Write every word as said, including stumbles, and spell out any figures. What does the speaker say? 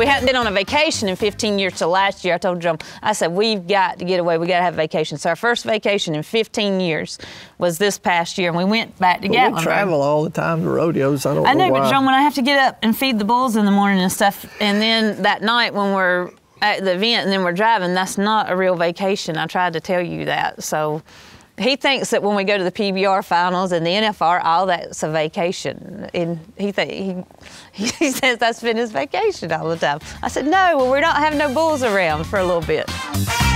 We hadn't been on a vacation in fifteen years till last year. I told Joan, I said, we've got to get away. We got to have a vacation. So our first vacation in fifteen years was this past year, and we went back to Gatlinburg. We travel all the time to rodeos. I don't I know, know why. but Joan, when I have to get up and feed the bulls in the morning and stuff, and then that night when we're at the event and then we're driving, that's not a real vacation. I tried to tell you that. So he thinks that when we go to the P B R finals and the N F R, all that's a vacation. And he th- he, he says that's been his vacation all the time. I said, no, well, we're not having no bulls around for a little bit.